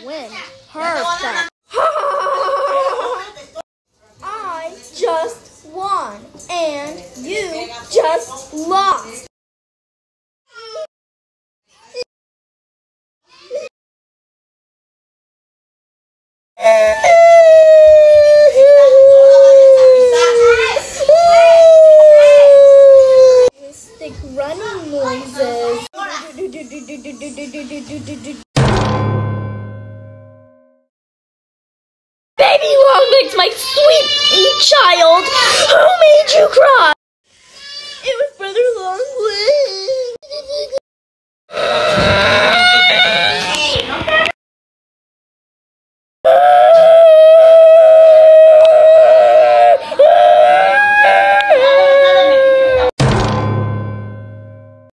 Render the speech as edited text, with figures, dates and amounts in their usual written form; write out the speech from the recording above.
win. Perfect. I just won, and you just lost. Stick running noises. Baby Longlegs, my sweet child, who made you cry? It was Brother Longlegs.